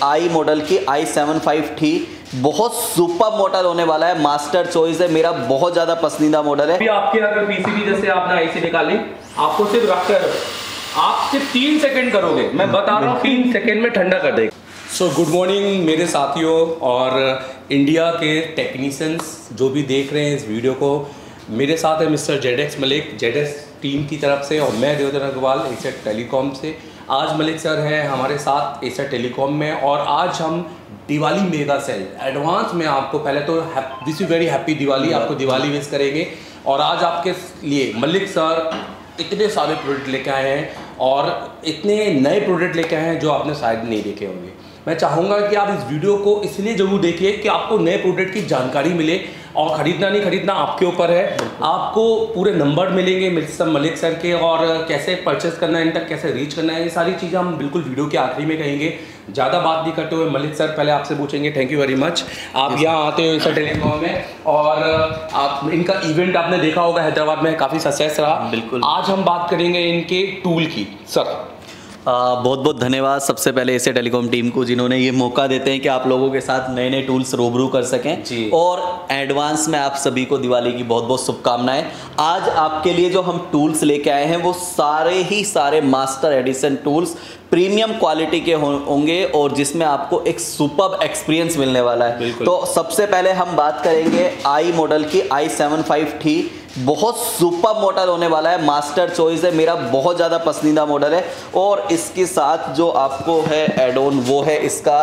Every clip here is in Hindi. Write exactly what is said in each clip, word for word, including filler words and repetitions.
आई मॉडल की आई सेवन फाइव थ्री। बहुत सुपर मॉडल होने वाला है, मास्टर चॉइस है, मेरा बहुत ज़्यादा पसंदीदा मॉडल है। अभी आपके अगर पीसीबी जैसे आपने आईसी निकाली, आपको सिर्फ रखकर आप सिर्फ तीन सेकंड करोगे, मैं बता रहा हूँ तीन सेकंड में ठंडा कर देगा। सो गुड मॉर्निंग मेरे साथियों और इंडिया के टेक्नीशियंस जो भी देख रहे हैं इस वीडियो को। मेरे साथ है mister Zedex Malik, Zedex team की तरफ से, और मैं देवधर अग्रवाल एशिया टेलीकॉम से। आज मलिक सर हैं हमारे साथ एशिया टेलीकॉम में, और आज हम दिवाली मेगा सेल एडवांस में आपको पहले तो wish you very happy Diwali, आपको दिवाली विश करेंगे। और आज आपके लिए मलिक सर इतने सारे प्रोडक्ट लेके आए हैं और इतने नए प्रोडक्ट लेके आए हैं जो आपने शायद नहीं देखे होंगे। मैं चाहूँगा कि आप इस वीडियो को इसलिए ज़रूर देखिए कि आपको नए प्रोडक्ट की जानकारी मिले, और ख़रीदना नहीं खरीदना आपके ऊपर है। आपको पूरे नंबर मिलेंगे मिस्टर मलिक सर के, और कैसे परचेस करना है, इन तक कैसे रीच करना है, ये सारी चीज़ें हम बिल्कुल वीडियो के आखिरी में कहेंगे। ज़्यादा बात नहीं करते हुए मलिक सर पहले आपसे पूछेंगे, थैंक यू वेरी मच, आप यहाँ आते हो एशिया टेलीकॉम में, और आप इनका इवेंट आपने देखा होगा हैदराबाद में, काफ़ी सक्सेस रहा। बिल्कुल। आज हम बात करेंगे इनके टूल की। सर आ, बहुत बहुत धन्यवाद सबसे पहले एशिया टेलीकॉम टीम को, जिन्होंने ये मौका देते हैं कि आप लोगों के साथ नए नए टूल्स रूबरू कर सकें जी। और एडवांस में आप सभी को दिवाली की बहुत बहुत शुभकामनाएं। आज आपके लिए जो हम टूल्स लेके आए हैं वो सारे ही सारे master edition tools premium quality के होंगे, और जिसमें आपको एक सुपर्ब एक्सपीरियंस मिलने वाला है। तो सबसे पहले हम बात करेंगे आई मॉडल की आई सेवन फाइव थ्री। बहुत सुपर मॉडल होने वाला है, मास्टर चॉइस है, मेरा बहुत ज़्यादा पसंदीदा मॉडल है। और इसके साथ जो आपको है एड ऑन वो है इसका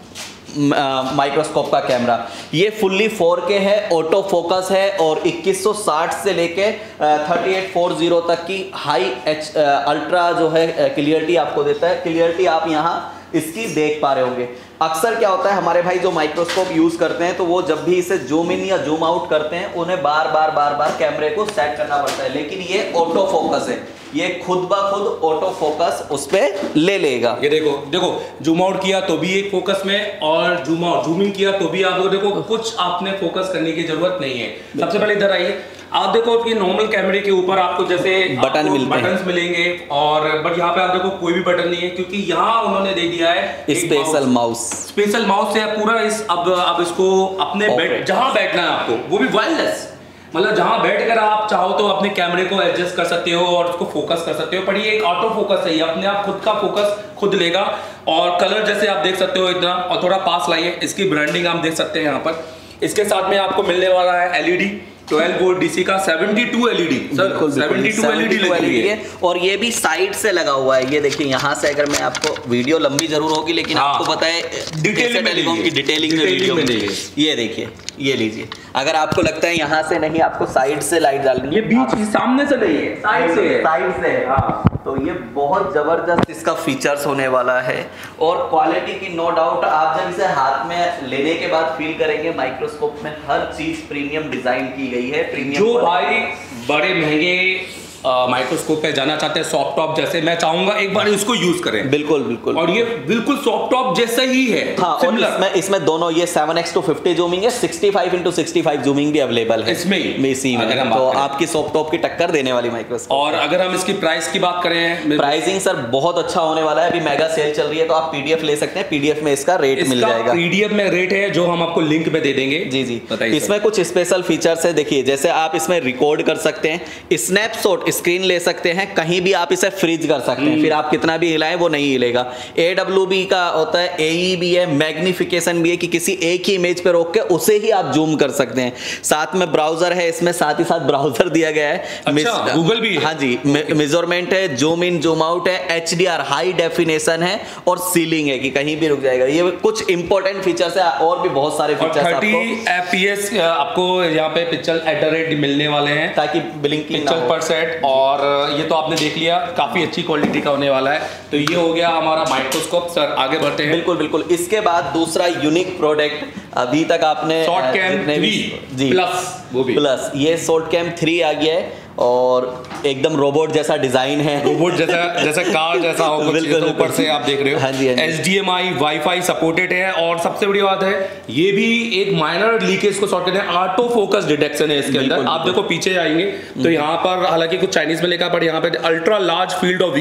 माइक्रोस्कोप का कैमरा। ये फुल्ली फोर के है, ऑटो फोकस है, और इक्कीस सौ साठ से लेके थर्टी एट फोर्टी तक की हाई एच अल्ट्रा जो है क्लियरिटी आपको देता है। क्लियरिटी आप यहाँ इसकी देख पा रहे होंगे। अक्सर क्या होता है, हमारे भाई जो माइक्रोस्कोप यूज करते हैं तो वो जब भी इसे जूम इन या जूम आउट करते हैं उन्हें बार बार बार बार कैमरे को सेट करना पड़ता है, लेकिन ये ऑटो फोकस है, ये खुद ब खुद ऑटो फोकस उस पे ले लेगा। ये देखो देखो जूम आउट किया तो भी एक फोकस में, और जूम आउट जूम इन किया तो भी आप देखो कुछ आपने फोकस करने की जरूरत नहीं है। सबसे पहले इधर आइए, आप देखो कि नॉर्मल कैमरे के ऊपर आपको जैसे बटन मिलते हैं, बटन्स मिलेंगे, और बट यहाँ पे आप देखो कोई भी बटन नहीं है, क्योंकि यहाँ उन्होंने दे दिया है स्पेशल माउस। स्पेशल माउस से पूरा इस अब अब इसको अपने बैठ जहाँ बैठना है आपको, वो भी वायरलेस, मतलब जहाँ बैठकर आप चाहो तो अपने कैमरे को एडजस्ट कर सकते हो और उसको फोकस कर सकते हो। पर ये एक ऑटो फोकस है, ये अपने आप खुद का फोकस खुद लेगा। और कलर जैसे आप देख सकते हो इतना, और थोड़ा पास लाइए, इसकी ब्रांडिंग आप देख सकते हैं यहाँ पर। इसके साथ में आपको मिलने वाला है एलईडी ट्वेल्व वोल्ट डीसी का seventy two LED, sir seventy two LED लगी है, और ये भी साइड से लगा हुआ है। ये देखिए यहाँ से, अगर मैं आपको, वीडियो लंबी जरूर होगी लेकिन हाँ, आपको पता है डिटेल टेलीकॉम की डिटेलिंग में वीडियो में देंगे। ये देखिए, ये लीजिए, अगर आपको लगता है यहाँ से नहीं, आपको साइड से लाइट डालनी है, ये बीच सामने से नहीं है, साइड से है, साइड से है। हाँ, तो ये बहुत जबरदस्त इसका फीचर्स होने वाला है, और क्वालिटी की नो डाउट आप जब इसे हाथ में लेने के बाद फील करेंगे, माइक्रोस्कोप में हर चीज प्रीमियम डिजाइन की गई है। प्रीमियम जो भाई बड़े महंगे माइक्रोस्कोप पे जाना चाहते हैं, सॉफ्ट टॉप जैसे, मैं चाहूंगा एक बार इसको यूज करें। बिल्कुल बिल्कुल, और ये बिल्कुल सॉफ्ट टॉप जैसा ही है। हाँ, और इसमें इसमें दोनों ये seven x to fifty zooming है, sixty five into sixty five zooming भी अवेलेबल है इसमें ही, इसी में, तो आपकी सॉफ्ट टॉप की टक्कर देने वाली माइक्रोस्कोप। और अगर हम इसकी प्राइस की बात करें, प्राइसिंग सर बहुत अच्छा होने वाला है। अभी मेगा सेल चल रही है, तो आप पीडीएफ ले सकते हैं, पीडीएफ में इसका रेट मिल जाएगा। पीडीएफ में रेट है जो हम आपको लिंक पे दे देंगे। जी जी, इसमें कुछ स्पेशल फीचर्स है। देखिए, जैसे आप इसमें रिकॉर्ड कर सकते हैं, स्नैपशॉट स्क्रीन ले सकते हैं, कहीं भी आप इसे फ्रीज कर सकते हैं, फिर आप कितना भी हिलाएं वो नहीं हिलेगा। ए डब्ल्यू बी का होता है, एई भी है, मैग्निफिकेशन भी है, कि किसी एक ही इमेज पे रोक के उसे ही आप जूम कर सकते हैं। साथ में ब्राउजर है इसमें, साथ ही साथ ब्राउजर दिया गया है। अच्छा, गूगल भी है। हाँ जी, मेजरमेंट है, जूम इन जूम आउट है, एचडीआर हाई डेफिनेशन है, और सीलिंग है कि कहीं भी रुक जाएगा। ये कुछ इंपॉर्टेंट फीचर्स है, और भी बहुत सारे फीचर्स आपको थर्टी एफपीएस आपको यहाँ पे पिक्चर एट द रेट मिलने वाले हैं, ताकि ब्लिंकिंग पिक्चर पर सेट। और ये तो आपने देख लिया, काफी अच्छी क्वालिटी का होने वाला है। तो ये हो गया हमारा माइक्रोस्कोप। सर आगे बढ़ते हैं। बिल्कुल बिल्कुल, इसके बाद दूसरा यूनिक प्रोडक्ट अभी तक आपने शॉर्ट कैम थ्री प्लस, वो भी प्लस, ये शॉर्ट कैम थ्री आ गया है, और एकदम रोबोट जैसा डिजाइन है, रोबोट जैसा जैसे कार जैसा हो कुछ, ऊपर से आप देख रहे हो। हाँ जी, हाँ जी। H D M I wifi supported है, और सबसे बड़ी बात है ये भी एक माइनर लीकेज को सॉर्ट करते हैं, ऑटो फोकस डिटेक्शन है इसके अंदर। आप देखो पीछे आएंगे तो यहाँ पर, हालांकि कुछ चाइनीज में लिखा, पर यहाँ पे ultra large field of view,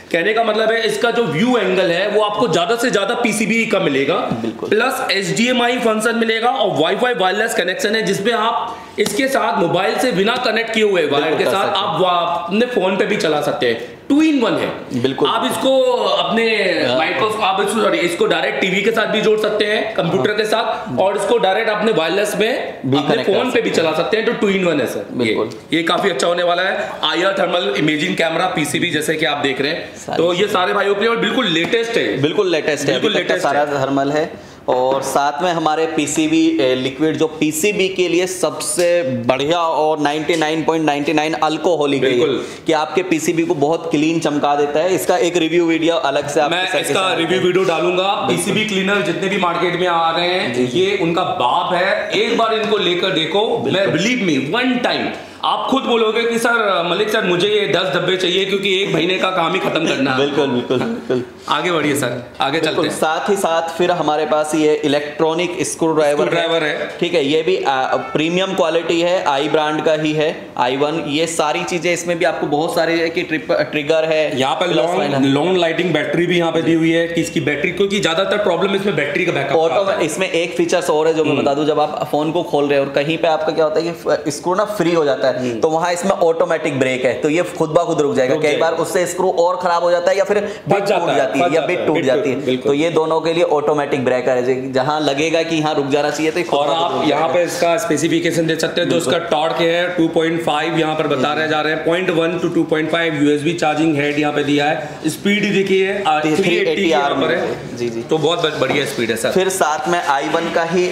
कहने का मतलब है इसका जो व्यू एंगल है वो आपको ज्यादा से ज्यादा पीसीबी का मिलेगा, प्लस एचडीएमआई फंक्शन मिलेगा और वाईफाई वायरलेस कनेक्शन है जिसमें आप इसके साथ मोबाइल से बिना कनेक्ट किए हुए वायर के साथ आप अपने फोन पे भी चला सकते हैं। टू इन वन है, बिल्कुल। आप इसको अपने माइक्रोफोन आप इसको सॉरी इसको डायरेक्ट टीवी के साथ भी जोड़ सकते हैं, कंप्यूटर के साथ, और इसको डायरेक्ट अपने वायरलेस में अपने फोन पे भी चला सकते हैं। तो टू इन वन है सर, बिल्कुल। ये, ये काफी अच्छा होने वाला है। IR thermal imaging camera PCB जैसे कि आप देख रहे हैं, तो ये सारे भाइयों के लिए बिल्कुल लेटेस्ट है, बिल्कुल लेटेस्ट है, बिल्कुल लेटेस्ट सारा थर्मल है। और साथ में हमारे पीसीबी लिक्विड जो पीसीबी के लिए सबसे बढ़िया और निन्यानवे पॉइंट निन्यानवे अल्कोहलिक है कि आपके पीसीबी को बहुत क्लीन चमका देता है। इसका एक रिव्यू वीडियो अलग से मैं इसका रिव्यू वीडियो डालूंगा। पीसीबी क्लीनर जितने भी मार्केट में आ रहे हैं ये उनका बाप है, एक बार इनको लेकर देखो, मैं बिलीव मी वन टाइम आप खुद बोलोगे कि सर मलिक सर मुझे ये दस डब्बे चाहिए क्योंकि एक महीने का काम ही खत्म करना है। बिल्कुल बिल्कुल बिल्कुल। आगे बढ़िए सर, आगे चलते हैं। साथ ही साथ फिर हमारे पास ये इलेक्ट्रॉनिक स्क्रू ड्राइवर ड्राइवर है, ठीक है, ये भी प्रीमियम क्वालिटी है, आई ब्रांड का ही है, आई वन। ये सारी चीजें इसमें भी आपको बहुत सारी है कि ट्रिगर है, यहाँ पे लॉन्ग लॉन्ग लाइटिंग बैटरी भी यहाँ पे दी हुई है कि इसकी बैटरी, क्योंकि ज्यादातर प्रॉब्लम इसमें बैटरी का बैकअप ऑटो। इसमें एक फीचर्स और है जो मैं बता दूं, जब आप फोन को खोल रहे हो और कहीं पे आपका क्या होता है कि स्क्रू ना फ्री हो जाता है, तो वहां इसमें ऑटोमेटिक ब्रेक है, तो ये खुद ब खुद रुक जाएगा। कई बार उससे स्क्रू और खराब हो जाता है या फिर बिट टूट जाती है या बिट टूट जाती है, तो ये दोनों के लिए ऑटोमेटिक ब्रेकर है, जहां लगेगा कि यहाँ रुक जाना चाहिए तो। और आप यहाँ पे इसका स्पेसिफिकेशन देख सकते हैं, जो इसका टॉर्क है टू पॉइंट फाइव यहाँ पर बता रहे जा रहे हैं, point one two two point five USB charging head यहाँ पे दिया है। स्पीड देखिए थ्री एटी यहाँ पर है, जी जी, तो बहुत बढ़िया स्पीड है सर। फिर साथ में आई वन का ही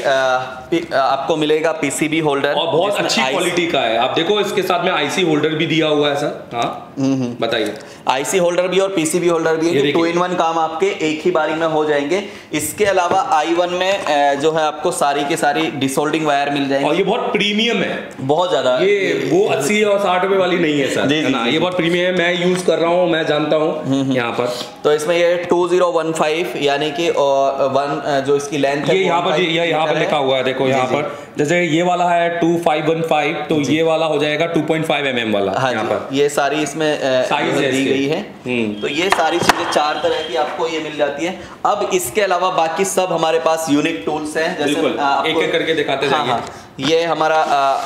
आपको मिलेगा पीसीबी होल्डर, और बहुत अच्छी क्वालिटी का है। आप देखो इसके साथ में आईसी होल्डर भी दिया हुआ है सर। हाँ बताइए, आईसी होल्डर भी और पीसीबी होल्डर भी है, टू इन वन काम आपके एक ही बारी में हो जाएंगे। इसके अलावा आई वन में जो है आपको सारी की सारी डिसोल्डिंग वायर मिल जाएंगे, और ये बहुत प्रीमियम है, बहुत ज्यादा। ये वो अस्सी और साठ रुपए वाली नहीं है सर, है ना, ये बहुत प्रीमियम है, मैं यूज कर रहा हूँ, मैं जानता हूँ यहाँ पर। तो इसमें ये टू ज़ीरो वन फाइव यानी कि वन जो इसकी लेंथ है, ये यहाँ पर ये यहाँ पर लिखा हुआ है, देखो यहाँ पर जैसे ये वाला है टू फाइव वन फाइव, तो ये वाला हो जाएगा two point five M M वाला। हाँ यहाँ पर ये सारी इसमें साइज दी गई है, तो ये सारी चीजें चार तरह की आपको ये मिल जाती है। अब इसके अलावा बाकी सब हमारे पास यूनिक टूल्स हैं, जैसे एक एक करके दिखाते जाइए। हाँ, ये हमारा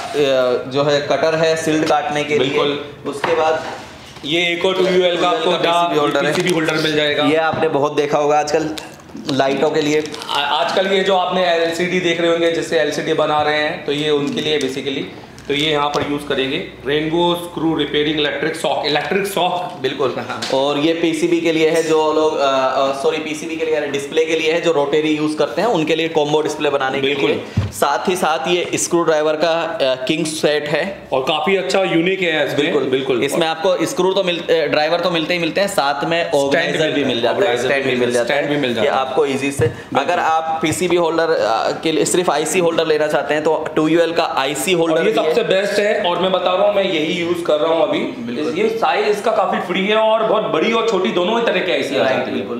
जो है कटर है सिल्ड काटने के लिए। उसके बाद ये एक और टू यूएल का आपको पीसीबी होल्डर मिल जाएगा। ये आपने बहुत देखा होगा आजकल लाइटों के लिए, आजकल ये जो आपने एलसीडी देख रहे होंगे जिससे एलसीडी बना रहे हैं, तो ये उनके लिए बेसिकली तो ये यहाँ पर यूज करेंगे rainbow screw repairing electric shock, electric shock बिल्कुल। और ये पीसीबी के लिए है जो लोग सॉरी पीसीबी के लिए डिस्प्ले के लिए है जो रोटरी यूज करते हैं, उनके लिए कॉम्बो डिस्प्ले बनाने के लिए। साथ ही साथ ये स्क्रू ड्राइवर का किंग सेट है और काफी अच्छा यूनिक है। बिल्कुल बिल्कुल, इसमें आपको स्क्रू तो मिलते ड्राइवर तो मिलते ही मिलते हैं, साथ में ऑर्गेनाइजर भी मिल जाता है, स्टैंड भी मिल जाता है आपको इजी से। अगर आप पीसीबी होल्डर के लिए सिर्फ आईसी होल्डर लेना चाहते हैं तो टू यूएल का आईसी होल्डर बेस्ट है, और मैं बता रहा हूँ मैं यही यूज कर रहा हूँ अभी। ये साइज इसका काफी फ्री है और बहुत बड़ी और छोटी दोनों ही तरह के आईसी आ जाती है, बिल्कुल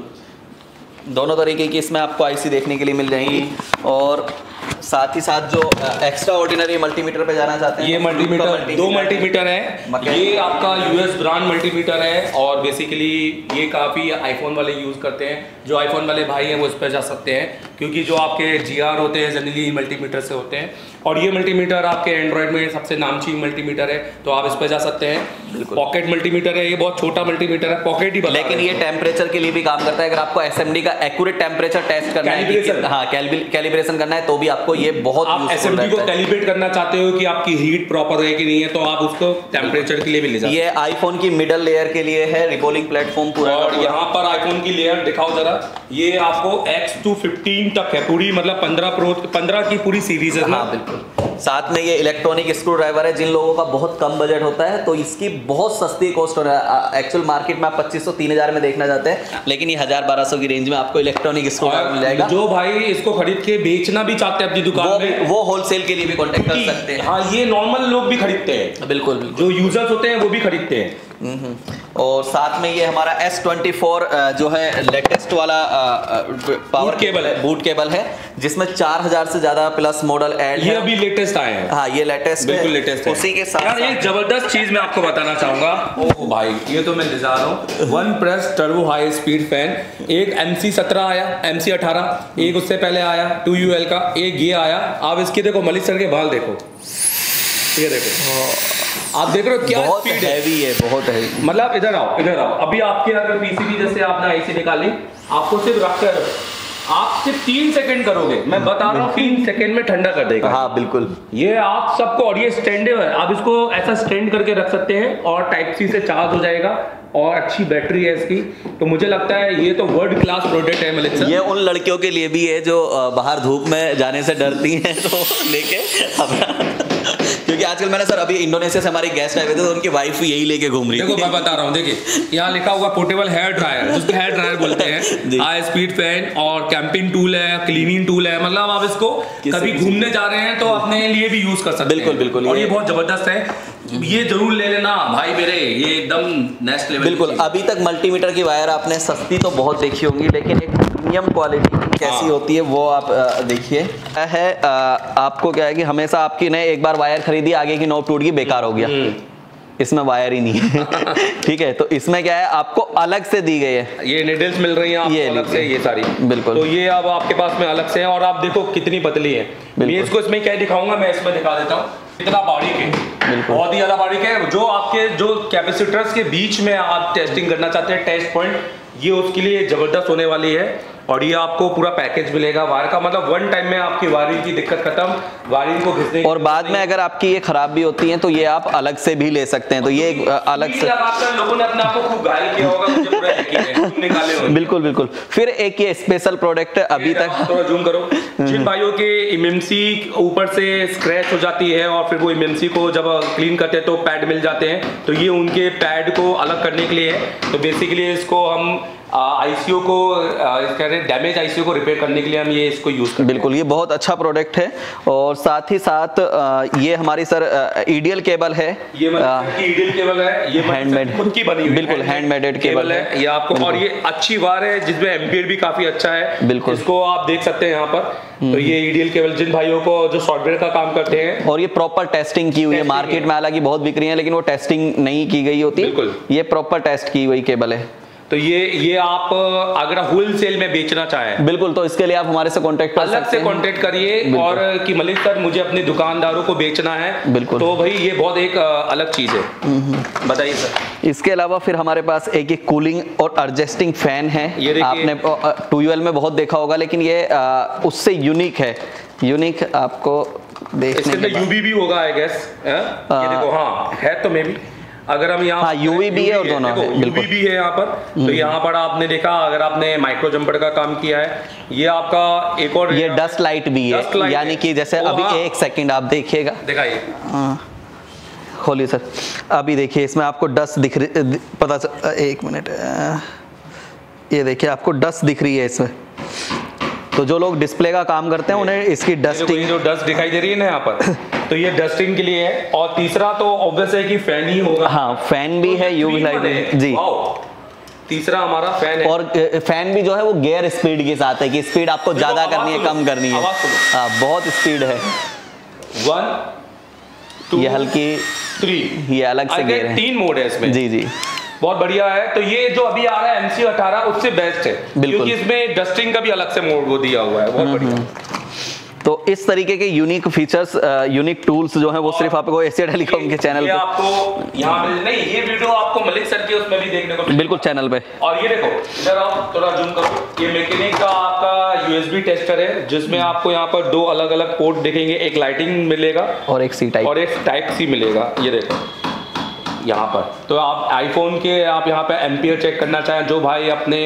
दोनों तरीके की इसमें आपको आईसी देखने के लिए मिल जाएंगी। और साथ ही साथ जो एक्स्ट्रा ऑर्डिनरी मल्टीमीटर पे जाना चाहते हैं, ये मल्टीमीटर दो मल्टीमीटर है, ये आपका यूएस ब्रांड मल्टीमीटर है, और बेसिकली ये काफ़ी आईफोन वाले यूज़ करते हैं। जो आईफोन वाले भाई हैं वो इस पर जा सकते हैं, क्योंकि जो आपके जीआर होते हैं जनरली मल्टीमीटर से होते हैं, और ये मल्टीमीटर आपके एंड्रॉयड में सबसे नामचीन मल्टीमीटर है, तो आप इस पर जा सकते हैं। पॉकेट मल्टीमीटर है, ये बहुत छोटा मल्टीमीटर है, पॉकेट ही, लेकिन ये टेम्परेचर के लिए भी काम करता है। अगर आपको एसएमडी का एक्यूरेट टेम्परेचर टेस्ट करना है, हाँ कैलिब्रेशन करना है, तो भी आपको ये बहुत आप एसएमडी को कैलिब्रेट करना चाहते हो कि आपकी हीट प्रॉपर है कि नहीं है, तो आप उसको टेम्परेचर के लिए भी ले सकते हैं। ये आईफोन की मिडल लेयर के लिए है, रिबोलिंग प्लेटफॉर्म पूरा। और यहाँ पर आईफोन की लेयर दिखाओ जरा, ये आपको एक्स टू फिफ्टीन तक है पूरी, मतलब पंद्रह प्रो पंद्रह की पूरी सीरीज है। हाँ बिल्कुल। साथ में ये इलेक्ट्रॉनिक स्क्रू ड्राइवर है, जिन लोगों का बहुत कम बजट होता है तो इसकी बहुत सस्ती कॉस्ट हो रहा है। एक्चुअल मार्केट में आप पच्चीस सौ तीन हजार में देखना चाहते हैं, लेकिन ये हजार बारह सौ की रेंज में आपको इलेक्ट्रॉनिक स्क्रू ड्राइवर मिल जाएगा। जो भाई इसको खरीद के बेचना भी चाहते हैं अपनी दुकान वो में, वो होलसेल के लिए भी कॉन्टेक्ट कर सकते हैं। हाँ, ये नॉर्मल लोग भी खरीदते हैं, बिल्कुल बिल्कुल, जो यूजर्स होते हैं वो भी खरीदते हैं। और साथ में ये हमारा एस ट्वेंटी फोर जो है लेटेस्ट वाला पावर केबल है, बूट केबल है जिसमें चार हजार से ज्यादा प्लस मॉडल ऐड ये है। अभी लेटेस्ट आए हैं। हाँ ये लेटेस्ट बिल्कुल लेटेस्ट है। उसी के साथ यार एक जबरदस्त चीज मैं आपको बताना चाहूंगा। ओह भाई ये तो मैं निजार हूँ। One plus turbo high speed fan, एक एम सी सत्रह आया, एम सी अठारह, एक उससे पहले आया टू यू एल का, एक ये आया। आप इसकी देखो मलिक सर के बाल देखो, ये देखो, आप देख रहे हो क्या बहुत स्पीड है। हैवी है, बहुत हैवी। मतलब इधर आओ, इधर आओ। अभी आपके अगर पीसीबी जैसे आपने आईसी निकाली, आपको सिर्फ रखकर आप सिर्फ तीन सेकंड करोगे, मैं बता रहा हूँ तीन सेकंड में ठंडा कर देगा। हाँ बिल्कुल। ये आप सबको, और ये स्टैंड है, आप इसको ऐसा स्टैंड करके रख सकते हैं और टाइप सी से चार्ज हो जाएगा और अच्छी बैटरी है इसकी। तो मुझे लगता है ये तो वर्ल्ड क्लास प्रोडक्ट है मलिक सर। ये उन लड़कियों के लिए भी है जो अ, बाहर धूप में जाने से डरती हैं तो लेके अपना क्योंकि आजकल मैंने सर अभी इंडोनेशिया से हमारी गेस्ट आए हुए थे तो उनकी वाइफ यही लेके घूम रही देखो थी। मैं बता रहा हूँ, देखिए यहाँ लिखा हुआ पोर्टेबल हेयर ड्रायर, जिसको हेयर ड्रायर बोलते हैं, हाई स्पीड फैन और कैंपिंग टूल है, क्लीनिंग टूल है। मतलब आप इसको कभी घूमने जा रहे हैं तो अपने लिए भी यूज कर सकते हैं। बिल्कुल बिल्कुल। और ये बहुत जबरदस्त है, ये जरूर ले लेना भाई मेरे, ये एकदम नेक्स्ट लेवल। बिल्कुल। अभी तक मल्टीमीटर की वायर आपने सस्ती तो बहुत देखी होंगी, लेकिन एक प्रीमियम क्वालिटी कैसी हाँ। होती है वो आप अ, देखिए है। अ, आपको क्या है कि हमेशा आपकी ने एक बार वायर खरीदी, आगे की नोब टूट गई, बेकार हो गया, इसमें वायर ही नहीं है ठीक है। तो इसमें क्या है, आपको अलग से दी गई है, ये निडल्स मिल रही हैं आपको ये अलग से, ये सारी। बिल्कुल। तो ये अब आपके पास में अलग से है और आप देखो कितनी पतली है। मैं इसको इसमें क्या दिखाऊंगा, मैं इसमें दिखा देता हूँ। इतना बारीक है, बहुत ही ज्यादा बारीक है। जो आपके जो कैपेसिटर्स के बीच में आप टेस्टिंग करना चाहते हैं, टेस्ट पॉइंट, ये उसके लिए जबरदस्त होने वाली है। और ये आपको पूरा पैकेज मिलेगा वायर का, मतलब वन टाइम में आपकी वायरिंग की दिक्कत खत्म, वायरिंग को घिसने और बाद में अगर आपकी ये खराब भी होती है तो ये आप अलग से भी ले सकते हैं। तो ये एक अलग से लोगों ने अपने आप को खूब घायल किया होगा, मुझे पूरा यकीन है, तुम निकाले होंगे। बिल्कुल बिल्कुल। फिर एक ये स्पेशल प्रोडक्ट अभी तक, थोड़ा जूम करो, जिन भाइयों के इमएमसी ऊपर से स्क्रैच हो जाती है और फिर वो इमएमसी को जब क्लीन करते हैं तो पैड मिल जाते हैं, तो ये उनके पैड को अलग करने के लिए है। तो बेसिकली इसको हम आईसीयू को कह रहे डैमेज आईसीयू को रिपेयर करने के लिए हम ये इसको यूज करते हैं। बिल्कुल, ये बहुत अच्छा प्रोडक्ट है। और साथ ही साथ आ, ये हमारी सर ईडीएल केबल है, ये ईडीएल केबल है, ये हैंडमेड, खुद की बनी हुई, बिल्कुल हैंडमेडेड केबल है ये आपको। और ये अच्छी वायर है जिसमें एम्पियर भी काफी अच्छा है, बिल्कुल। इसको आप देख सकते हैं यहाँ पर। तो ये ईडीएल केबल जिन भाइयों को जो सॉफ्टवेयर का काम करते हैं, और ये प्रॉपर टेस्टिंग की हुई है। मार्केट में हालांकि बहुत बिक रही है लेकिन वो टेस्टिंग नहीं की गई होती, बिल्कुल। ये प्रॉपर टेस्ट की हुई केबल है। तो ये ये आप अगर होलसेल में बेचना चाहें, बिल्कुल, तो इसके लिए आप हमारे से कांटेक्ट कर सकते हैं, अलग से कांटेक्ट करिए। और कि मलिक सर मुझे अपने दुकानदारों को बेचना है, बिल्कुल, तो भाई ये बहुत एक अलग चीज है। बताइए सर। इसके अलावा फिर हमारे पास एक एक कूलिंग और एडजस्टिंग फैन है। ये आपने टू यूएल में बहुत देखा होगा, लेकिन ये उससे यूनिक है। यूनिक आपको देखने इसके अंदर यूवी भी होगा आई गेस, ये देखो, हाँ है तो मे भी। अगर हम यहाँ, हाँ यूवी भी है और दोनों है, यूवी भी है यहाँ पर। तो यहाँ पर आपने देखा, अगर आपने माइक्रो जंपर का काम किया है, ये आपका एक और ये डस्ट लाइट भी है, यानी कि जैसे अभी एक सेकंड आप देखिएगा, दिखाइए, खोलिए सर। अभी देखिए इसमें आपको डस्ट दिख रही, पता चल, एक मिनट, ये देखिए आपको डस्ट दिख रही है इसमें। तो जो लोग डिस्प्ले का काम करते हैं उन्हें इसकी डस्टिंग, जो डस्ट दिखाई दे रही है ना यहाँ पर, तो ये डस्टिंग के लिए है। और तीसरा तो ऑब्वियस है कि फैन ही होगा। हाँ फैन भी है, यूवी लाइट जी। तीसरा हमारा फैन है, और फैन भी जो है वो गियर स्पीड के साथ है कि स्पीड आपको ज्यादा करनी है, कम करनी है। हाँ बहुत स्पीड है। वन टू, ये हल्की थ्री, ये अलग से गियर है, तीन मोड है इसमें। जी जी, बहुत बढ़िया है। तो ये जो अभी आ रहा है एमसी अठारह उससे बेस्ट है, क्योंकि इसमें डस्टिंग का भी अलग से मोड वो दिया हुआ है, बहुत बढ़िया। तो इस तरीके के यूनिक फीचर्स, यूनिक टूल्स जो हैं वो सिर्फ आपको एशिया टेलीकॉम के चैनल पे आपको यहाँ नहीं, ये वीडियो आपको मलिक सर के उसमें भी देखने को, बिल्कुल चैनल पे। और ये देखो इधर आओ, थोड़ा जूम करो, ये मैकेनिक का आपका यूएसबी टेस्टर है, जिसमें आपको यहाँ पर दो अलग अलग पोर्ट दिखेंगे, एक लाइटिंग मिलेगा और एक सी टाइप और एक टाइप सी मिलेगा। ये देखो यहाँ पर, तो आप आईफोन के आप यहाँ पे एम्पियर चेक करना चाहें, जो भाई अपने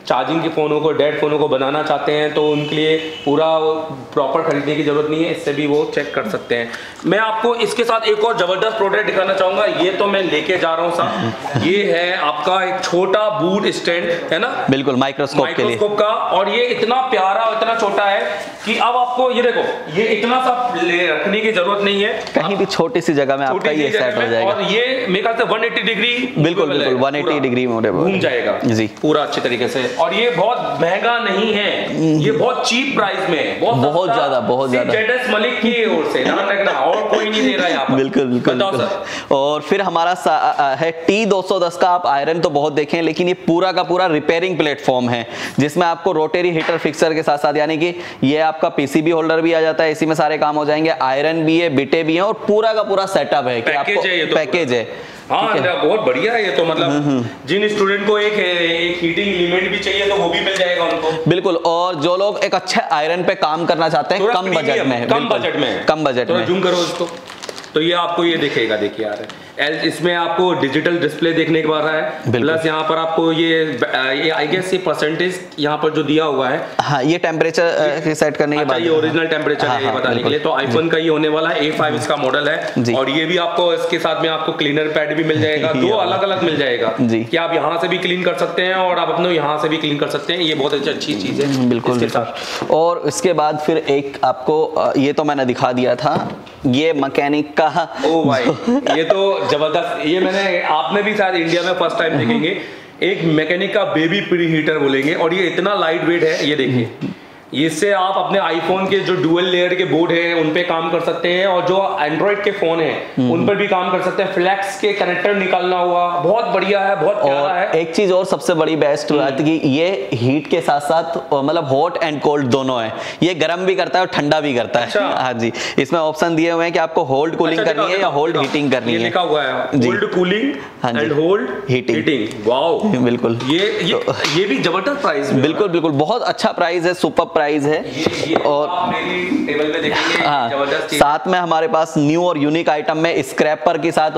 चार्जिंग के फ़ोनों को, डेड फ़ोनों को बनाना चाहते हैं तो उनके लिए पूरा प्रॉपर खरीदने की ज़रूरत नहीं है, इससे भी वो चेक कर सकते हैं। मैं आपको इसके साथ एक और ज़बरदस्त प्रोडक्ट दिखाना चाहूँगा, ये तो मैं लेके जा रहा हूँ साहब, ये है आपका एक छोटा बूट स्टैंड, है ना, बिल्कुल माइक्रोस्कोप के लिए, माइक्रोस्कोप का, और ये इतना प्यारा और इतना छोटा है कि अब आपको ये देखो, ये इतना सा ले रखने की जरूरत नहीं है, कहीं भी छोटी सी जगह में आपका ये सेट हो जाएगा, और ये मेरे ख्याल से एक सौ अस्सी डिग्री, बिल्कुल बिल्कुल एक सौ अस्सी डिग्री घूम जाएगा जी पूरा अच्छे तरीके से। और ये बहुत महंगा नहीं है, ये बहुत चीप प्राइस में है, बहुत बहुत ज्यादा बहुत ज्यादा जेडेस मलिक की ओर से, ध्यान रखना, और कोई नहीं दे रहा है यहाँ पर। बिल्कुल बिल्कुल, बिल्कुल। और फिर हमारा है टी दो सौ दस का, आप आयरन तो बहुत देखे हैं, लेकिन ये पूरा का पूरा रिपेयरिंग प्लेटफॉर्म है जिसमें आपको रोटरी हीटर फिक्सर के साथ साथ, यानी कि ये आपका पीसीबी होल्डर भी आ जाता है, इसी में सारे काम हो जाएंगे, आयरन भी है, बिटे भी हैं, और पूरा का पूरा सेटअप है कि आपको पैकेज है। हाँ, बहुत बढ़िया है ये तो, मतलब जिन स्टूडेंट को एक एक हीटिंग एलिमेंट भी चाहिए तो वो भी मिल जाएगा उनको, बिल्कुल। और जो लोग एक अच्छे आयरन पे काम करना चाहते हैं कम बजट में, कम बजट में कम बजट में, जूम करो इसको तो ये आपको ये दिखेगा, देखिए यार इसमें आपको डिजिटल डिस्प्ले देखने को आ रहा है, प्लस यहाँ पर आपको ये ये आई गेस ये परसेंटेज यहाँ पर जो दिया हुआ है, हाँ ये टेम्परेचर सेट करने के बाद, ये ओरिजिनल टेम्परेचर है ये बताने के लिए। तो आईफोन का ये होने वाला है, ए फाइव इसका मॉडल है, और ये भी आपको इसके साथ में आपको क्लीनर पैड भी मिल जाएगा, दो अलग अलग मिल जाएगा कि आप यहाँ से भी क्लीन कर सकते हैं और आप अपने यहाँ से भी क्लीन कर सकते हैं, ये बहुत अच्छी अच्छी चीज है बिल्कुल इसके साथ। और इसके बाद फिर एक आपको ये तो मैंने दिखा दिया था, ये मैकेनिक का, ओ भाई ये तो जबरदस्त, ये मैंने आपने भी शायद इंडिया में फर्स्ट टाइम देखेंगे, एक मैकेनिक का बेबी प्री हीटर बोलेंगे, और ये इतना लाइट वेट है, ये देखिए, इससे आप अपने आईफोन के जो डुअल लेयर के बोर्ड हैं उन पे काम कर सकते हैं, और जो एंड्रॉइड के फोन हैं उन पर भी काम कर सकते हैं, फ्लैक्स के कनेक्टर निकालना हुआ, बहुत बढ़िया है, बहुत प्यारा है। एक चीज और सबसे बड़ी बेस्ट बात कि ये हीट के साथ साथ मतलब हॉट एंड कोल्ड दोनों है, ये गर्म भी करता है और ठंडा भी करता है। अच्छा। हाँ जी, इसमें ऑप्शन दिए हुए हैं कि आपको होल्ड कूलिंग अच्छा, करनी है या होल्ड हीटिंग करनी है, लिखा हुआ है hold cooling and hold heating. Wow, बिल्कुल, ये ये ये भी जबरदस्त प्राइस, बिल्कुल बिल्कुल बहुत अच्छा प्राइस है, सुपर प्राइस है। ये, ये और आप मेरी टेबल पे देखेंगे, हाँ, जबरदस्त साथ में हमारे पास न्यू और यूनिक आइटम में स्क्रैपर के साथ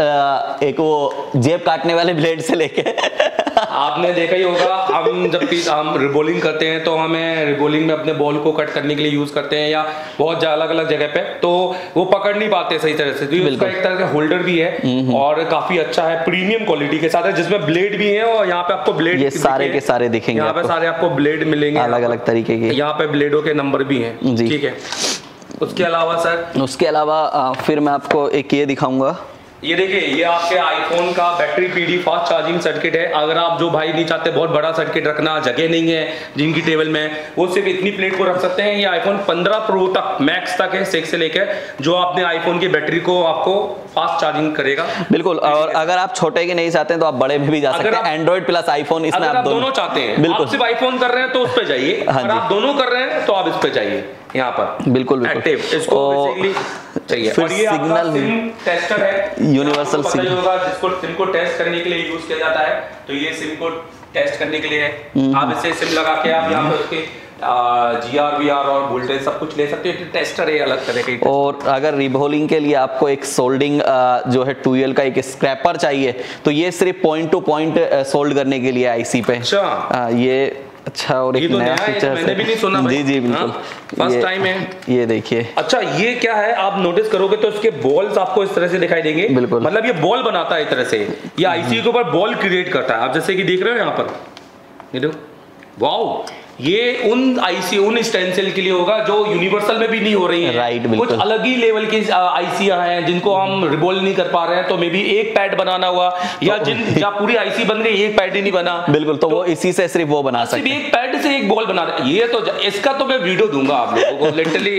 एक वो जेब काटने वाले ब्लेड से लेके आपने देखा ही होगा, हम जब भी हम रिबोलिंग करते हैं तो हमें रिबोलिंग में अपने बॉल को कट करने के लिए यूज करते हैं, या बहुत अलग अलग जगह पे, तो वो पकड़ नहीं पाते सही तरह से, तो उसका एक तरह का होल्डर भी है और काफी अच्छा है, प्रीमियम क्वालिटी के साथ है, जिसमें ब्लेड भी है, और यहाँ पे आपको ब्लेड ये सारे के सारे दिखेंगे, यहाँ पे सारे आपको ब्लेड मिलेंगे अलग अलग तरीके के, यहाँ पे ब्लेडों के नंबर भी हैं, ठीक है। उसके अलावा सर, उसके अलावा फिर मैं आपको एक ये दिखाऊंगा, ये देखिए, ये आपके आईफोन का battery PD fast charging circuit है। अगर आप जो भाई नहीं चाहते बहुत बड़ा सर्किट रखना, जगह नहीं है जिनकी टेबल में, वो सिर्फ इतनी प्लेट को रख सकते हैं। ये आईफोन पंद्रह प्रो तक मैक्स तक है, सिक्स से लेकर, जो आपने आईफोन की बैटरी को आपको फास्ट चार्जिंग करेगा। बिल्कुल, और अगर आप छोटे की नहीं चाहते हैं तो आप बड़े में भी जा सकते हैं, एंड्रॉइड प्लस आईफोन, इसमें आप दोनों चाहते हैं, बिल्कुल, आप सिर्फ आईफोन कर रहे हैं तो उस पर जाइए, अगर आप दोनों कर रहे हैं तो आप इस पे जाइए, यहाँ पर बिल्कुल बिल्कुल इसको बेसिकली चाहिए। और ये आपका सिम टेस्टर है, यूनिवर्सल सिम होगा, जिसको सिम को टेस्ट करने के लिए यूज किया जाता है, तो ये सिम को टेस्ट करने के लिए है। आप इसे सिम लगा के आप यहाँ पे उसके जी आर वी आर और वोल्टेज सब कुछ ले सकते हो, टेस्टर है अलग तरह के। और अगर रिबोलिंग के लिए आपको एक सोल्डिंग जो है ट्वेल्व का एक स्क्रैपर चाहिए, तो ये सिर्फ पॉइंट टू पॉइंट सोल्ड करने के लिए आईसी पे। अच्छा, ये अच्छा, और एक तो नया फीचर, मैंने भी नहीं सुना भाई। जी जी बिल्कुल, फर्स्ट टाइम है ये देखिए। अच्छा, ये क्या है, आप नोटिस करोगे तो इसके बॉल्स आपको इस तरह से दिखाई देंगे, बिल्कुल, मतलब ये बॉल बनाता है इस तरह से, ये आईसी के ऊपर बॉल क्रिएट करता है, आप जैसे कि देख रहे हो यहाँ पर, ये देखो, वाओ, ये उन आईसी उन स्टेंसिल के लिए होगा जो यूनिवर्सल में भी नहीं हो रही है, राइट, कुछ अलग ही लेवल की आईसियां हैं जिनको हम रिबोल नहीं कर पा रहे हैं, तो मे बी एक पैड बनाना हुआ, या तो, जिन या पूरी आईसी बन रही है एक पैड ही नहीं बना, बिल्कुल, तो, तो वो इसी से सिर्फ वो बना सकते हैं, एक पैड से एक बॉल बना रहे। ये तो इसका तो मैं वीडियो दूंगा आप लोगों को, लिटरली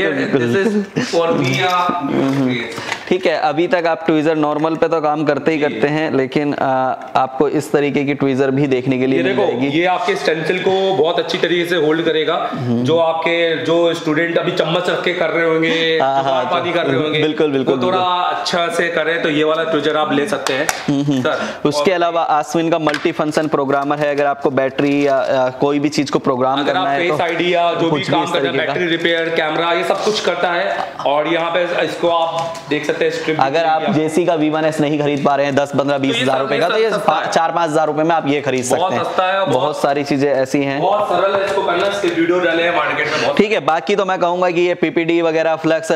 ठीक है। अभी तक आप ट्वीजर नॉर्मल पे तो काम करते ही करते हैं, लेकिन आ, आपको इस तरीके की ट्वीजर भी देखने के लिए मिल जाएगी। ये आपके स्टेंसिल को बहुत अच्छी तरीके से होल्ड करेगा, जो आपके जो स्टूडेंट अभी चम्मच रख के कर रहे होंगे, हाँ, पानी कर रहे होंगे, बिल्कुल बिल्कुल, थोड़ा अच्छा से करे तो ये वाला ट्वीजर आप ले सकते हैं सर। उसके अलावा आस्विन का मल्टी फंक्शन प्रोग्रामर है, अगर आपको बैटरी या, या कोई भी चीज को प्रोग्राम करना है, फेस आईडी या जो भी काम करना है, बैटरी रिपेयर, कैमरा, ये सब कुछ करता है। और यहाँ पे इसको आप देख सकते सकते हैं स्ट्रिप। अगर आप जेसी का वी वन एस नहीं खरीद पा रहे हैं दस पंद्रह बीस हजार रुपए का, तो ये चार पांच हजार रुपए में आप ये खरीद सकते हैं। बहुत सारी चीजें ऐसी हैं, बहुत सरल है इसको करना, इसके वीडियो डाले हैं मार्केट में बहुत। ठीक है, बाकी तो मैं कहूंगा कि ये पीपीडी वगैरह फ्लक्स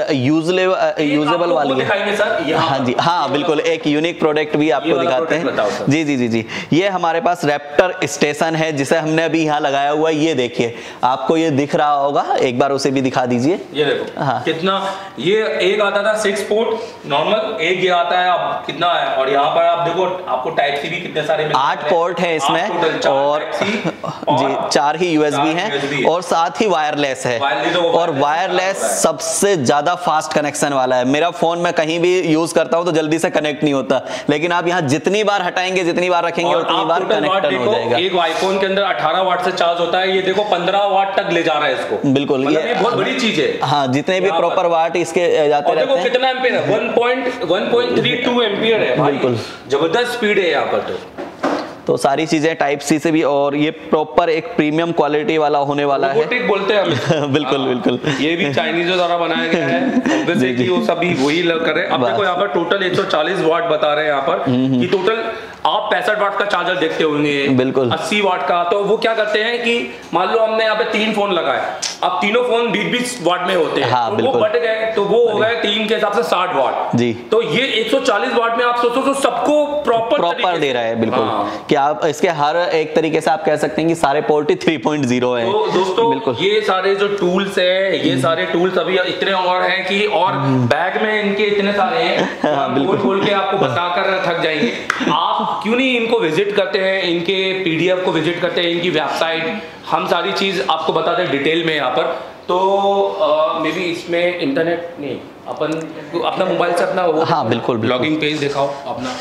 यूजेबल वाली है। हाँ जी, हाँ बिल्कुल, एक यूनिक प्रोडक्ट भी आपको दिखाते हैं। जी जी जी जी ये हमारे पास रैप्टर स्टेशन है जिसे हमने अभी यहाँ लगाया हुआ है। ये देखिए, आपको ये दिख रहा होगा, एक बार उसे भी दिखा दीजिए। ये देखो हाँ। कितना, ये एक आता था सिक्स पोर्ट नॉर्मल, एक ये आता है अब कितना है, और यहाँ पर आप देखो आपको टाइप सी भी कितने सारे आठ पोर्ट है इसमें, और जी चार ही यूएसबी हैं, और साथ ही वायरलेस है, और वायरलेस सबसे ज्यादा फास्ट कनेक्शन वाला है। मेरा फोन मैं कहीं भी यूज करता हूं तो जल्दी से कनेक्ट नहीं होता, लेकिन आप यहाँ जितनी बार हटाएंगे, जितनी बार रखेंगे, उतनी बार कनेक्ट हो जाएगा। एक आईफोन के अंदर अठारह वाट से चार्ज होता है, ये देखो पंद्रह वाट तक ले जा रहा है इसको। बिल्कुल, ये, ये बहुत बड़ी चीज है। हाँ, जितने भी प्रॉपर वाट इसके जाते रहते हैं। कितना एम्पियर है, one point three two ampere है भाई, बिल्कुल जबरदस्त स्पीड है यहाँ पर। तो तो सारी चीजें टाइप सी से भी, और ये प्रॉपर एक प्रीमियम क्वालिटी वाला होने वाला है। रोबोटिक बोलते हैं हम। बिल्कुल हाँ, बिल्कुल ये भी चाइनीजों द्वारा बनाया गया है, ऑब्वियसली कि वो सभी वही कर रहे हैं। अब देखो यहाँ पर टोटल एक सौ चालीस वाट बता रहे हैं यहाँ पर, कि टोटल आप पैंसठ वाट का चार्जर देखते होंगे, बिल्कुल अस्सी वाट का। तो वो क्या करते हैं कि मान लो हमने यहाँ पे तीन फोन लगाए, अब तीनों फोन बीस बीस वाट में होते हैं, हाँ, तो वो बट गए, तो वो हो गए तीन के हिसाब से साठ वाट जी। तो ये एक सौ चालीस वाट में आप सोचो तो सबको प्रॉपर प्रॉपर दे रहा है। बिल्कुल हाँ। कि आप इसके हर एक तरीके से आप कह सकते हैं कि सारे पोर्ट ही थ्री पॉइंट ज़ीरो है। तो दोस्तों बिल्कुल ये सारे जो टूल्स है, ये सारे टूल्स अभी इतने और हैं कि, और बैग में इनके इतने सारे हैं, हाँ, बोल बोल के आपको बताकर थक जाएंगे। आप क्यों नहीं इनको विजिट करते हैं, इनके पीडीएफ को विजिट करते हैं, इनकी वेबसाइट, हम सारी चीज आपको बताते हैं डिटेल में यहाँ पर। तो मे बी इसमें इंटरनेट नहीं, अपन अपना मोबाइल से अपना वो हाँ बिल्कुल लॉगिंग पेज दिखाओ अपना।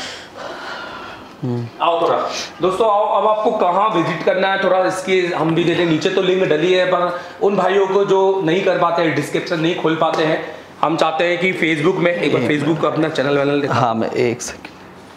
आओ थोड़ा दोस्तों, आओ अब आपको कहाँ विजिट करना है, थोड़ा इसके हम भी देते हैं। नीचे तो लिंक डली है, पर उन भाइयों को जो नहीं कर पाते हैं, डिस्क्रिप्शन नहीं खोल पाते हैं, हम चाहते हैं कि फेसबुक में एक बार फेसबुक का अपना चैनल वैनल दिखा। हाँ मैं एक सेकंड,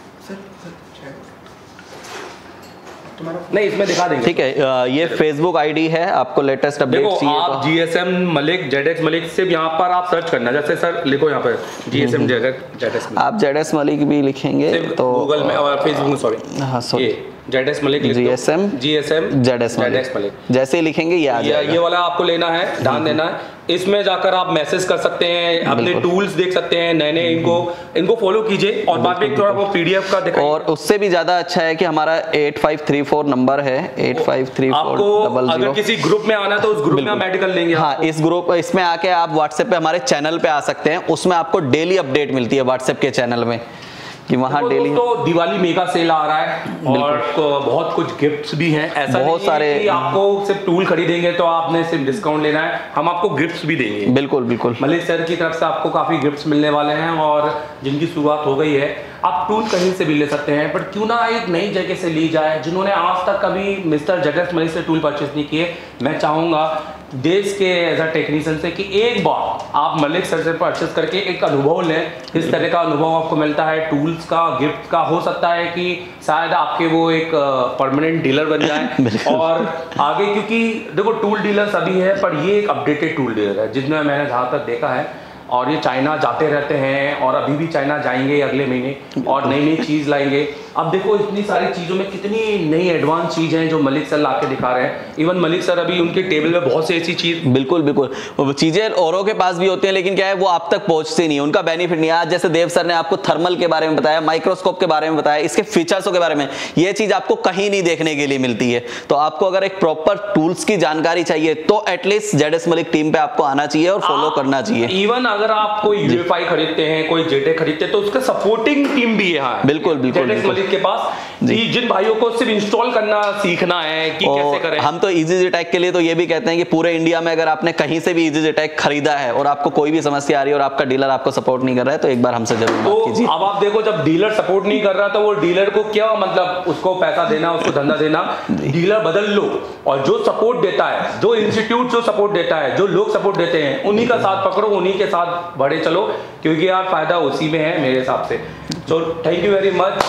नहीं इसमें दिखा देंगे। ठीक है, ये फेसबुक आईडी है, आपको लेटेस्ट अपडेट चाहिए आप जीएसएम मलिक जेडेक्स मलिक से यहाँ पर आप सर्च करना, जैसे सर लिखो यहाँ पर जीएसएम जेडेक्स, आप जेडेक्स मलिक भी लिखेंगे तो गूगल में और फेसबुक में, सॉरी हाँ sorry Zedex Malik GSM GSM Zedex Malik, जैसे ही लिखेंगे ये आ जाएगा। ये वाला आपको लेना है, ध्यान देना है। इसमें जाकर आप मैसेज कर सकते हैं, अपने टूल्स देख सकते हैं नए नए, इनको इनको फॉलो कीजिए, और बाद में थोड़ा वो पीडीएफ का दिखाइए। और उससे भी ज्यादा अच्छा है कि हमारा eight five three four number है, eight five three four double zero. अगर किसी ग्रुप में आना तो उस ग्रुप में मेडिकल लेंगे। हाँ, इस ग्रुप इसमें आके आप व्हाट्सएप पे हमारे चैनल पे आ सकते हैं, उसमें आपको डेली अपडेट मिलती है व्हाट्सएप के चैनल में, कि वहाँ डेली तो दिवाली मेगा सेल आ रहा है, और तो बहुत कुछ गिफ्ट्स भी हैं। ऐसा बहुत सारे कि आपको सिर्फ टूल खरीदेंगे तो आपने सिर्फ डिस्काउंट लेना है, हम आपको गिफ्ट्स भी देंगे। बिल्कुल बिल्कुल, मलिक सर की तरफ से आपको काफी गिफ्ट्स मिलने वाले हैं, और जिनकी शुरुआत हो गई है। आप टूल कहीं से भी ले सकते हैं, बट क्यों ना एक नई जगह से ली जाए। जिन्होंने आज तक कभी मिस्टर जेडेक्स मलिक से टूल परचेज नहीं किए, मैं चाहूंगा देश के एज अ टेक्नीशियन से कि एक बार आप मलिक सर से परचेज करके एक अनुभव लें। इस तरह का अनुभव आपको मिलता है टूल्स का, गिफ्ट का। हो सकता है कि शायद आपके वो एक परमानेंट डीलर बन जाए और आगे, क्योंकि देखो टूल डीलर सभी है, पर ये एक अपडेटेड टूल डीलर है, जिसमें मैंने जहाँ तक देखा है, और ये चाइना जाते रहते हैं, और अभी भी चाइना जाएंगे अगले महीने, और नई नई चीज़ लाएंगे। अब देखो इतनी सारी चीज़ों में कितनी नई एडवांस चीज़ हैं जो मलिक सर ला के दिखा रहे हैं। इवन मलिक सर अभी उनके टेबल में बहुत सी ऐसी चीज़, बिल्कुल बिल्कुल, वो चीज़ें औरों के पास भी होती हैं, लेकिन क्या है वो आप तक पहुंचती नहीं, उनका बेनिफिट नहीं है। आज जैसे देव सर ने आपको थर्मल के बारे में बताया, माइक्रोस्कोप के बारे में बताया, इसके फीचर्सों के बारे में, ये चीज़ आपको कहीं नहीं देखने के लिए मिलती है। तो आपको अगर एक प्रॉपर टूल्स की जानकारी चाहिए तो एटलीस्ट जेडेक्स मलिक टीम पे आपको आना चाहिए और फॉलो करना चाहिए। इवन अगर आप कोई यूएफआई खरीदते हैं, कोई जेटेक खरीदते हैं, तो उसका सपोर्टिंग टीम भी यहाँ है। बिल्कुल बिल्कुल, जेडेक्स मलिक के पास, जिन भाइयों को सिर्फ इंस्टॉल करना सीखना है कि कैसे करें। हम तो इजीजेटेक के लिए तो ये भी कहते हैं कि पूरे इंडिया में अगर आपने कहीं से भी इजीजेटेक खरीदा है और आपको कोई भी समस्या आ रही है और आपका डीलर आपको सपोर्ट नहीं कर रहा है, तो एक बार हमसे जरूर बात कीजिए। तो अब आप देखो, जब डीलर सपोर्ट नहीं कर रहा तो वो डीलर को क्या मतलब, उसको पैसा देना, उसको धंधा देना। डीलर बदल लो, और जो सपोर्ट देता है, जो इंस्टीट्यूट जो सपोर्ट देता है, जो लोग सपोर्ट देते हैं, उन्हीं का साथ पकड़ो, उन्हीं के साथ बढ़े चलो, क्योंकि यार फायदा उसी में है मेरे हिसाब से। तो थैंक यू वेरी मच। और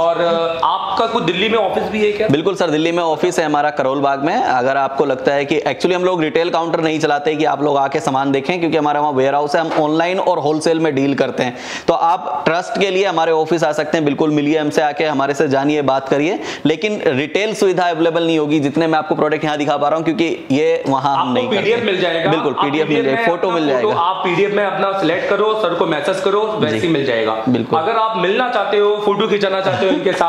और आपका कुछ दिल्ली में ऑफिस भी है क्या? बिल्कुल सर, दिल्ली में ऑफिस है हमारा करोल बाग में। अगर आपको लगता है कि एक्चुअली हम लोग रिटेल काउंटर नहीं चलाते कि आप लोग आके सामान देखें, क्योंकि हमारा वहाँ वेयर हाउस है, हम ऑनलाइन और होलसेल में डील करते हैं। तो आप ट्रस्ट के लिए हमारे ऑफिस आ सकते हैं, बिल्कुल मिलिए हमसे, आके हमारे से जानिए, बात करिए। लेकिन रिटेल सुविधा अवेलेबल नहीं होगी जितने मैं आपको प्रोडक्ट यहाँ दिखा पा रहा हूँ, क्योंकि ये वहाँ हम नहीं करते। पीडीएफ मिल जाएगा, बिल्कुल पीडीएफ मिल जाएगा, फोटो मिल जाएगा। आप पीडीएफ में अपना सिलेक्ट करो, सर को मैसेज करो, वैसे ही मिल जाएगा। बिल्कुल। अगर आप मिलना चाहते हो, फोटो खिंचाना चाहते हो इनके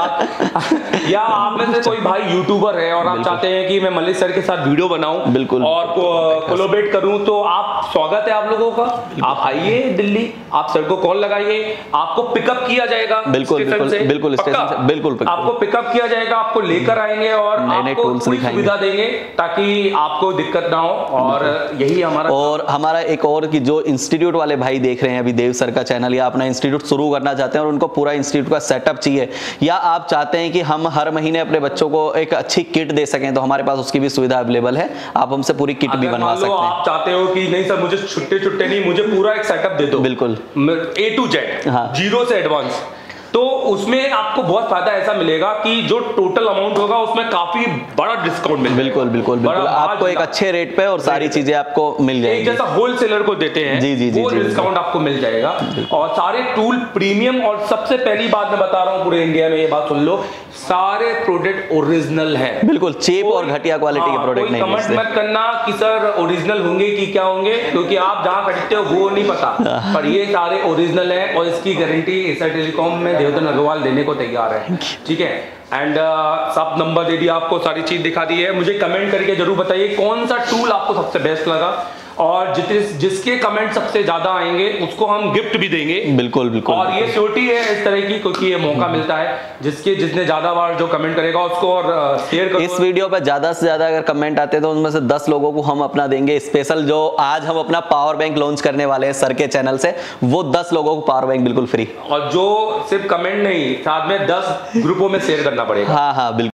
साथ या आप में से कोई भाई यूट्यूबर है और आप चाहते हैं कि मैं मलिक सर के साथ वीडियो बनाऊं, बिल्कुल, और कोलैबोरेट करूं, तो आप स्वागत है आप लोगों का। आप आइए दिल्ली, आप सर को कॉल लगाइए, आपको पिकअप किया जाएगा। बिल्कुल बिल्कुल बिल्कुल स्टेशन से बिल्कुल आपको पिकअप किया जाएगा, आपको लेकर आएंगे और आपको पूरी सुविधा देंगे ताकि आपको दिक्कत ना हो। और यही हमारा और हमारा एक और कि जो इंस्टीट्यूट वाले भाई देख रहे हैं अभी देव सर का चैनल, या अपना इंस्टीट्यूट शुरू करना चाहते हैं और उनको पूरा इंस्टीट्यूट का सेटअप चाहिए, या आप चाहते हैं कि हम हर महीने अपने बच्चों को एक अच्छी किट दे सकें, तो हमारे पास उसकी भी सुविधा अवेलेबल है। आप हमसे पूरी किट भी बनवा सकते हैं। आप चाहते हो कि नहीं सर मुझे छुट्टे छुट्टे नहीं, मुझे पूरा एक सेटअप दे दो, बिल्कुल ए टू जेड, हाँ, जीरो से एडवांस, तो उसमें आपको बहुत फायदा ऐसा मिलेगा कि जो टोटल अमाउंट होगा उसमें काफी बड़ा डिस्काउंट मिलेगा। बिल्कुल बिल्कुल बिल्कुल आपको एक अच्छे रेट पे और सारी चीजें आपको मिल जाएगी, जैसा होलसेलर को देते हैं जी जी जी वो डिस्काउंट आपको मिल जाएगा। और सारे टूल प्रीमियम, और सबसे पहली बात मैं बता रहा हूँ पूरे इंडिया में, ये बात सुन लो, सारे प्रोडक्ट ओरिजिनल है, बिल्कुल चीप और घटिया क्वालिटी के प्रोडक्ट नहीं मिलते। कमेंट मत करना कि सर ओरिजिनल होंगे कि क्या होंगे, क्योंकि आप जहां खरीदते हो वो नहीं पता, पर ये सारे ओरिजिनल है और इसकी गारंटी एशिया टेलीकॉम में देवधन अग्रवाल देने को तैयार है। ठीक है, एंड uh, सब नंबर दे दिया आपको, सारी चीज दिखा दी है। मुझे कमेंट करके जरूर बताइए कौन सा टूल आपको सबसे बेस्ट लगा, और जितने जिसके कमेंट सबसे ज्यादा आएंगे उसको हम गिफ्ट भी देंगे। बिल्कुल बिल्कुल और ये श्योरिटी है इस तरह की, क्योंकि ये मौका मिलता है जिसके जितने ज्यादा बार जो कमेंट करेगा उसको, और शेयर करो। इस वीडियो पर ज्यादा से ज्यादा अगर कमेंट आते हैं तो उनमें से दस लोगों को हम अपना देंगे स्पेशल, जो आज हम अपना पावर बैंक लॉन्च करने वाले हैं सर के चैनल से, वो दस लोगों को पावर बैंक बिल्कुल फ्री। और जो सिर्फ कमेंट नहीं, साथ में दस ग्रुपों में शेयर करना पड़ेगा। हाँ हाँ बिल्कुल।